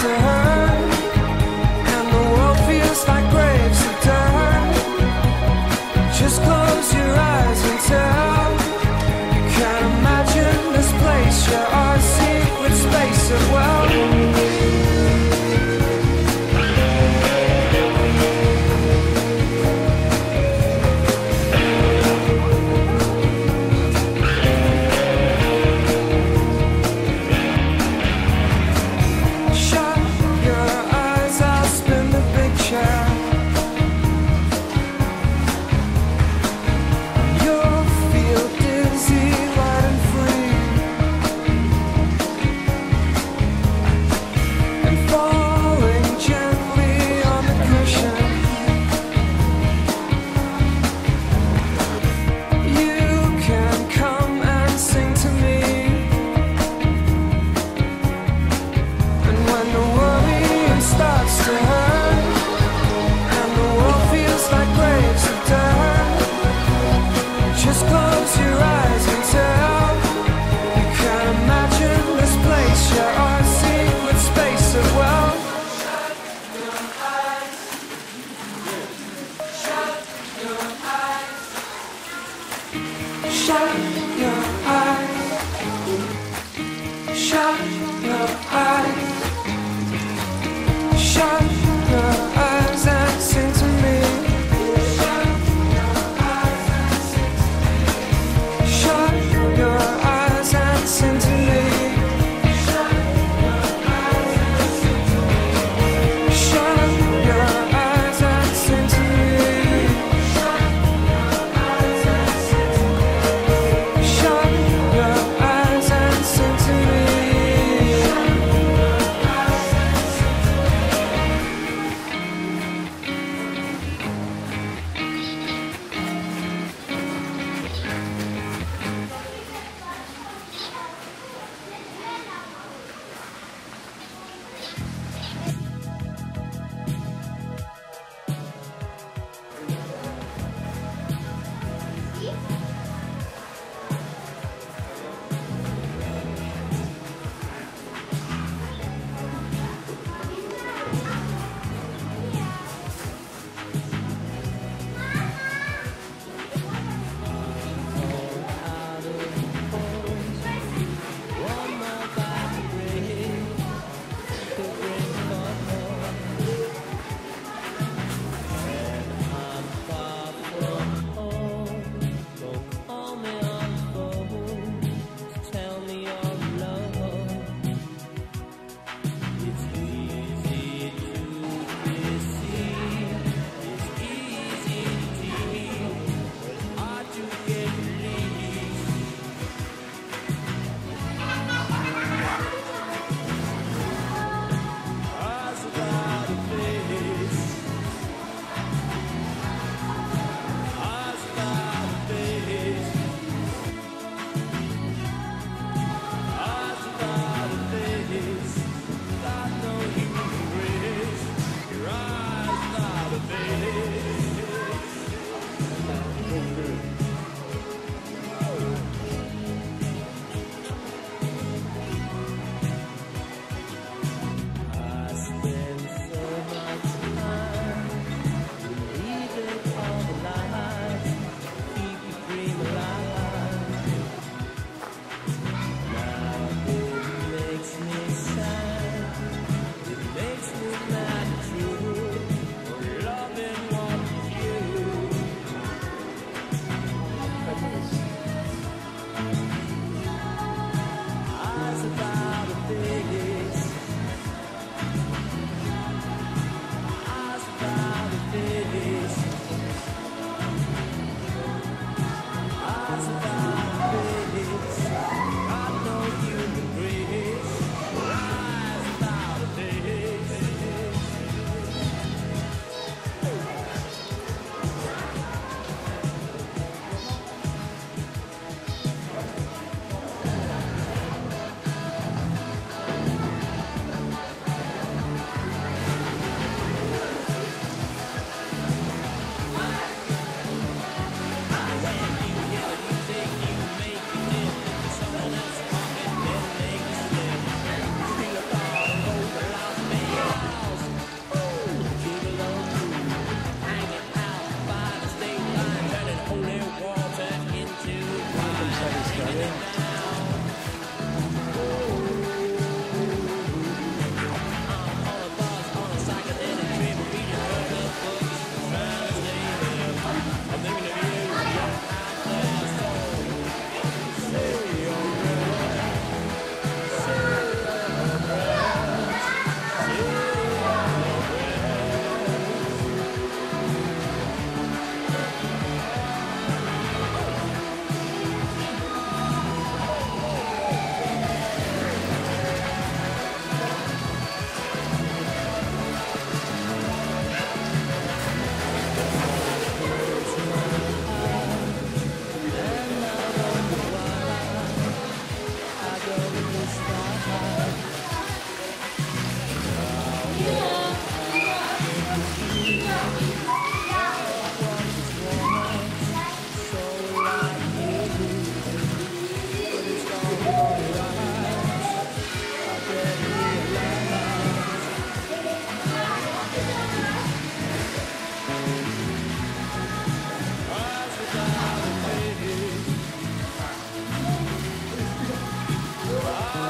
to hurt, and the world feels like graves of dirt. Just close your eyes and tell. You can't imagine this place, you're our secret space of well.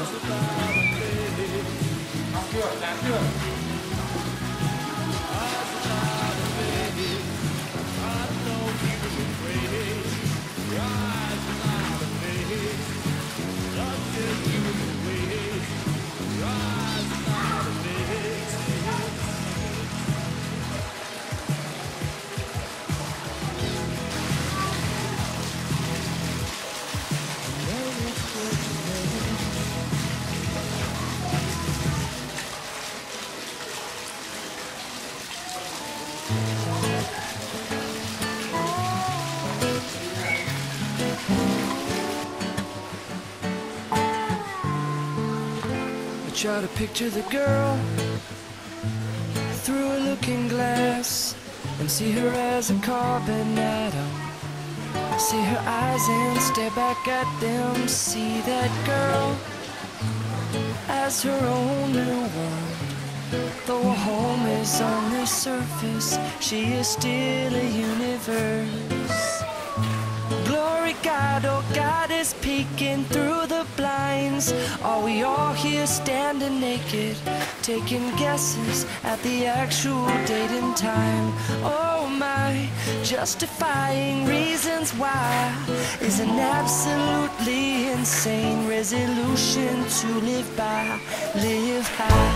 Try to picture the girl through a looking glass and see her as a carbon atom. See her eyes and stare back at them. See that girl as her own little world. Though her home is on the surface, she is still a universe. Glory God, oh God is peeking through the blinds. Are we all here standing naked, taking guesses at the actual date and time? Oh my, justifying reasons why is an absolutely insane resolution to live by. Live high,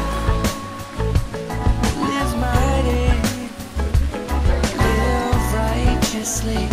live mighty, live righteously.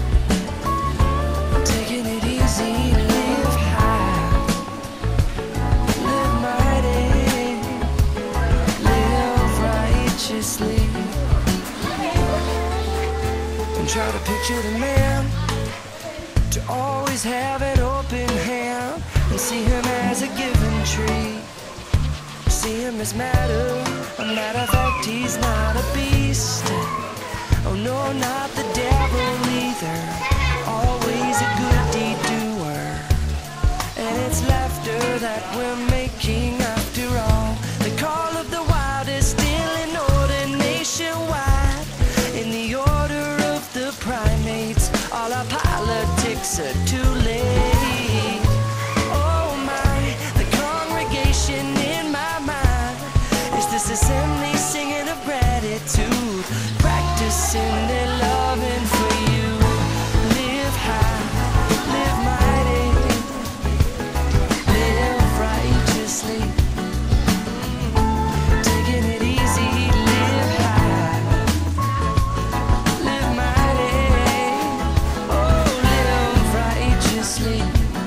And try to picture the man to always have an open hand and see him as a given tree. See him as matter, a matter of fact, he's not a beast. Oh no, not the devil either. Always a good deed doer. And it's laughter that we're making after all. The call of the wild is still in order nationwide. In the order of the primates, all our politics are too late. Oh my, the congregation in my mind is this assembly singing of gratitude, practicing their loving for you. Live high, live mighty, live righteously. Taking it easy, live high, live mighty, oh, live righteously.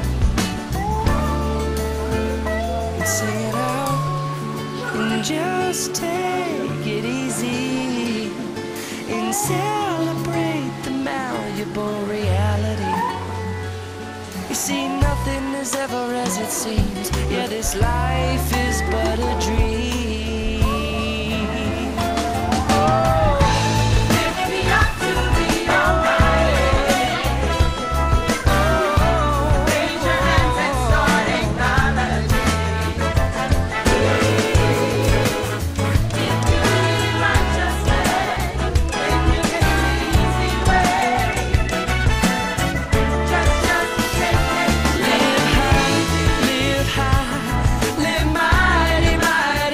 And sing it out and just take it easy and celebrate the malleable reality. You see, nothing is ever as it seems. Yeah, this life is but a dream. Live high, live mighty, mighty.